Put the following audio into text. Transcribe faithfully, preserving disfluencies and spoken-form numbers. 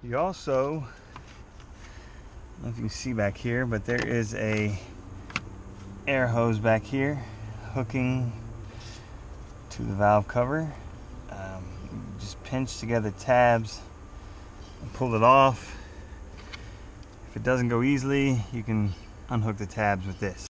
You also, I don't know if you can see back here, but there is a air hose back here hooking to the valve cover. Um, just pinch together tabs and pull it off. If it doesn't go easily, you can unhook the tabs with this.